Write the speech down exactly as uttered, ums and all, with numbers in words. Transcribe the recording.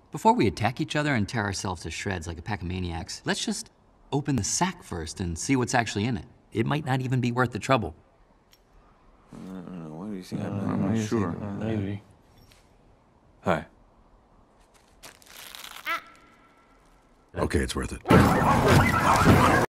Before we attack each other and tear ourselves to shreds like a pack of maniacs, let's just open the sack first and see what's actually in it. It might not even be worth the trouble. I don't know. What do you think? Uh, I'm not sure. Maybe. Hi. Okay, it's worth it.